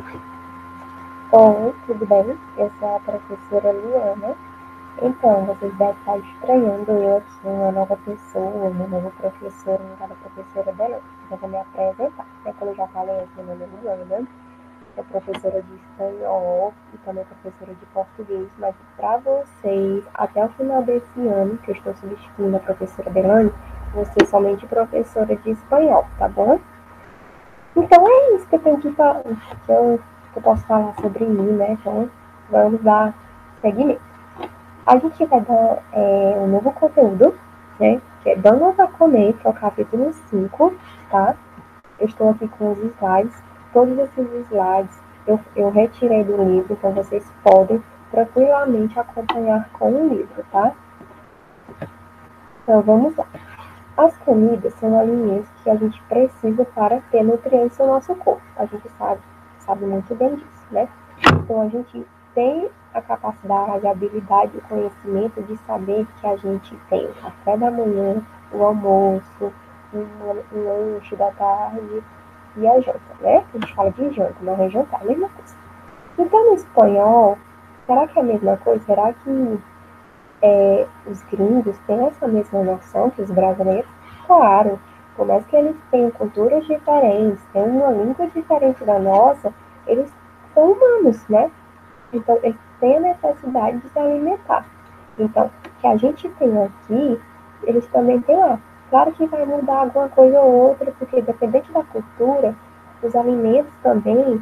Oi, tudo bem? Eu sou a professora Luana. Então, vocês devem estar estranhando eu aqui, uma nova pessoa, uma nova professora, uma nova professora dela. Eu vou me apresentar. Como eu já falei, meu nome é Luana, sou professora de espanhol e também professora de português, mas para vocês, até o final desse ano, que eu estou substituindo a professora Belane, vou ser somente professora de espanhol, tá bom? Então é isso que eu tenho que falar, que eu posso falar sobre mim, né? Então vamos dar seguimento. A gente vai dar um novo conteúdo, né? Que é Dando a Comer, que é o capítulo 5, tá? Eu estou aqui com os slides. Todos esses slides eu retirei do livro, então vocês podem tranquilamente acompanhar com o livro, tá? Então vamos lá. As comidas são alimentos que a gente precisa para ter nutrientes no nosso corpo. A gente sabe muito bem disso, né? Então a gente tem a capacidade, a habilidade, o conhecimento de saber que a gente tem o café da manhã, o almoço, um lanche da tarde e a janta, né? A gente fala de janta, não é jantar, é a mesma coisa. Então no espanhol, será que é a mesma coisa? Será que os gringos têm essa mesma noção que os brasileiros? Claro, por mais que eles tenham culturas diferentes, tenham uma língua diferente da nossa, eles são humanos, né? Então, eles têm a necessidade de se alimentar. Então, o que a gente tem aqui, eles também têm lá. Claro que vai mudar alguma coisa ou outra, porque dependente da cultura, os alimentos também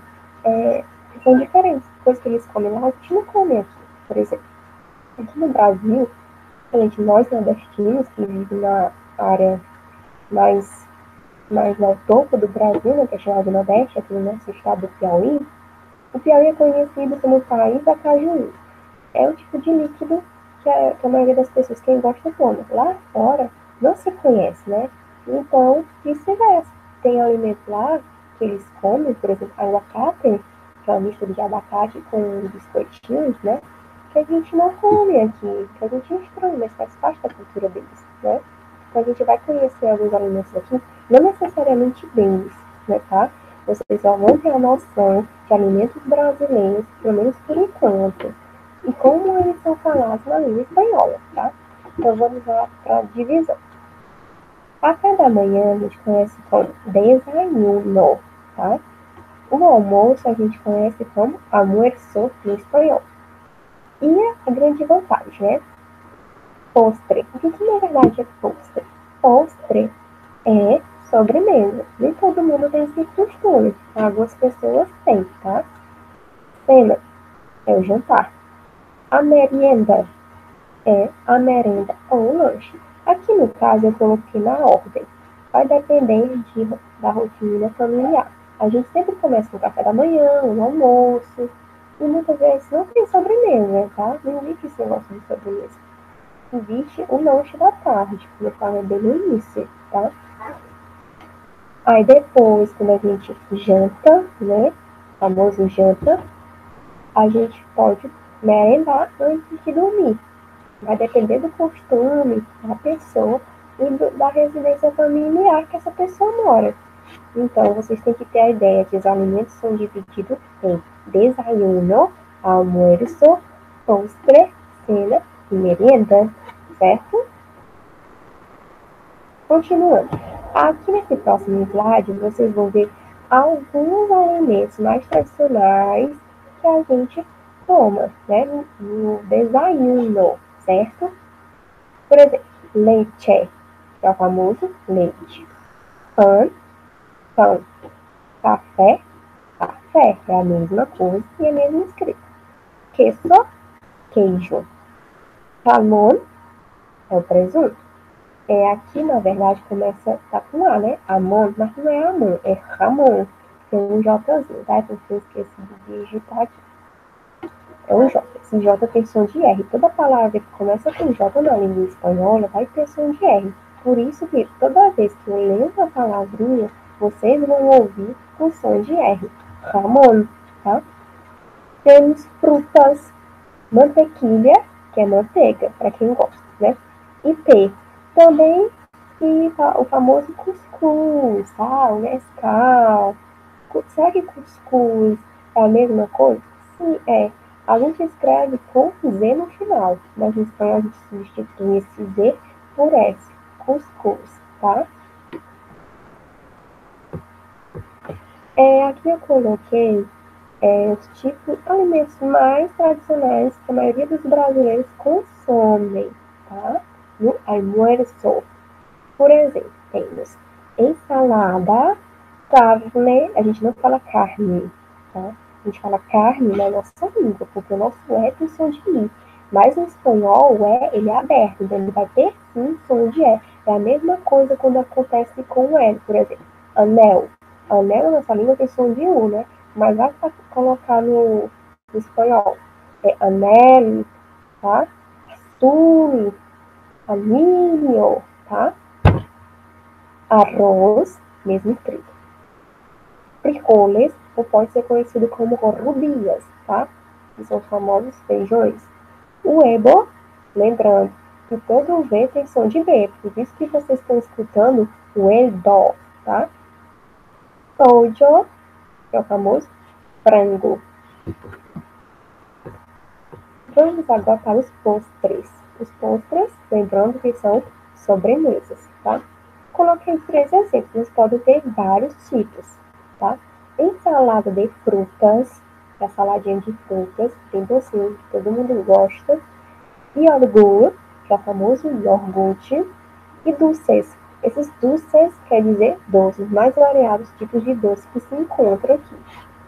são diferentes. Coisas que eles comem lá, a gente não come aqui. Por exemplo, aqui no Brasil, principalmente nós nordestinos, que vivem na área mais, mais no topo do Brasil, né, que é chamado Nordeste, aqui no nosso estado do Piauí, o Piauí é conhecido como o país da cajuína. É o tipo de líquido que a maioria das pessoas, quem gosta, toma. Lá fora, não se conhece, né? Então, vice-versa. Tem alimentos lá que eles comem, por exemplo, aguacate, que é uma mistura de abacate com biscoitinhos, né? Que a gente não come aqui, que a gente estranha, mas faz parte da cultura deles, né? Então, a gente vai conhecer alguns alimentos aqui, não necessariamente deles, né, tá? Vocês só vão ter a noção de alimentos brasileiros, pelo menos por enquanto, e como eles são falados na língua espanhola, tá? Então vamos lá para a divisão. Café da manhã a gente conhece como desayuno, tá? O almoço a gente conhece como almuerzo no espanhol. E a grande vantagem, né? Postre. O que na verdade é postre? Postre é sobremesa. Nem todo mundo tem esse costume. Algumas pessoas têm, tá? Cena é o jantar. A merienda é a merenda ou o lanche. Aqui no caso eu coloquei na ordem. Vai depender da rotina familiar. A gente sempre começa com o café da manhã, o almoço, e muitas vezes não tem sobremesa, tá? Não existe esse negócio de sobremesa. Existe o lanche da tarde, como eu falei bem no início, tá? Aí depois, quando a gente janta, né? O famoso janta, a gente pode merendar antes de dormir. Vai depender do costume da pessoa e da residência familiar que essa pessoa mora. Então, vocês têm que ter a ideia que os alimentos são divididos em desayuno, almuerzo, postre, cena e merienda, certo? Continuando. Aqui nesse próximo slide, vocês vão ver alguns alimentos mais tradicionais que a gente toma, né, no desayuno, certo? Por exemplo, leite, que é o famoso leite. Pão, pão. Café, café. É a mesma coisa e a mesma escrita. Queso, queijo. Jamón é o presunto. Aqui, na verdade, começa tá com A, né? Amon, mas não é amon, é ramon. Tem um Jzinho, tá? Porque eu esqueci de digitar aqui. É um J. Esse J tem som de R. Toda palavra que começa com J na língua espanhola vai ter som de R. Por isso que toda vez que eu leio uma palavrinha, vocês vão ouvir o som de R. Ramon, tá? Temos frutas, mantequilha, que é manteiga, para quem gosta, né? E P. Também e o famoso cuscuz, tá? O Nescau. Será que cuscuz É a mesma coisa? Sim, é. A gente escreve com Z no final, mas em espanhol a gente substitui esse Z por S, cuscuz, tá? Aqui eu coloquei os tipos de alimentos mais tradicionais que a maioria dos brasileiros consomem, tá? No almuerzo. Por exemplo, temos ensalada, carne, a gente não fala carne, tá? A gente fala carne na nossa língua, porque o nosso E tem som de I. Mas no espanhol, o E, ele é aberto, então ele vai ter sim som de E. É a mesma coisa quando acontece com o L, por exemplo. Anel. Anel na nossa língua tem som de U, né? Mas vai colocar no espanhol. É anel, tá? Azul, anillo, tá? Arroz, mesmo escrito. Frijoles, ou pode ser conhecido como rubias, tá? Que são os famosos feijões. O ebo, lembrando que todo V tem som de B, por isso que vocês estão escutando o EDO, tá? Pollo, que é o famoso frango. Vamos agora para os postres. Os postres, lembrando que são sobremesas, tá? Coloquei 3 exemplos, podem ter vários tipos, tá? Ensalada de frutas, a saladinha de frutas, bem docinho, que todo mundo gosta. Iogurte, que é o famoso iogurte. E doces. Esses doces quer dizer doces, mais variados tipos de doces que se encontram aqui.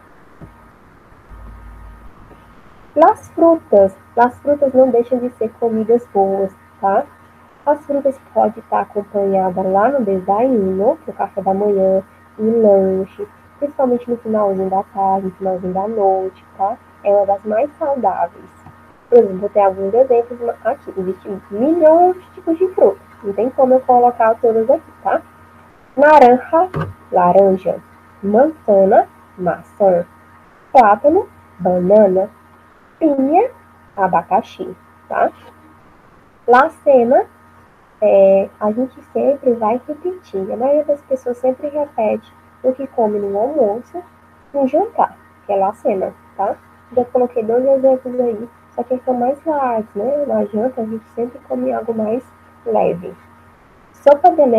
As frutas não deixam de ser comidas boas, tá? As frutas podem estar acompanhadas lá no desayuno, que é o café da manhã, e lanche, principalmente no finalzinho da tarde, no finalzinho da noite, tá? É uma das mais saudáveis. Por exemplo, vou ter alguns exemplos aqui. Existem milhões de tipos de frutas. Não tem como eu colocar todas aqui, tá? Naranja, laranja. Manzana, maçã. Plátano, banana. Pinha, abacaxi, tá? Lacena, a gente sempre vai repetir. A maioria das pessoas sempre repete o que come no almoço e no jantar, que é lacena, tá? Já coloquei 2 exemplos aí, só que são mais light, né? Na janta a gente sempre come algo mais leve. Sopa de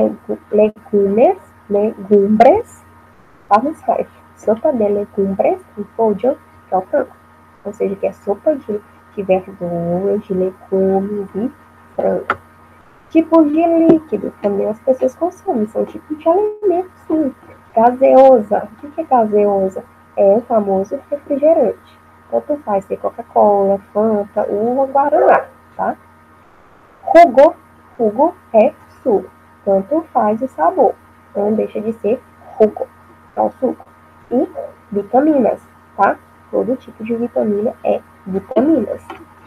legumbres, vamos lá. Sopa de legumbres com pollo, que é o frango. Ou seja, que é sopa de verduras, de legumes e frango. Tipos de líquido também as pessoas consomem, são tipos de alimentos, sim. Gaseosa. O que é gaseosa? É o famoso refrigerante. Tanto faz ser Coca-Cola, Fanta ou Guaraná, tá? Jugo é suco. Tanto faz o sabor. Não deixa de ser jugo, é o suco. E vitaminas, tá? Todo tipo de vitamina é vitaminas.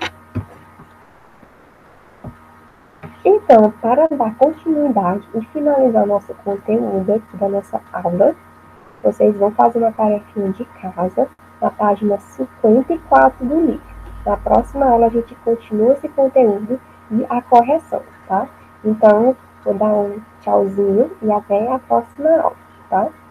Então, para dar continuidade e finalizar o nosso conteúdo aqui da nossa aula, vocês vão fazer uma tarefinha de casa na página 54 do livro. Na próxima aula a gente continua esse conteúdo e a correção, tá? Então, vou dar um tchauzinho e até a próxima aula, tá?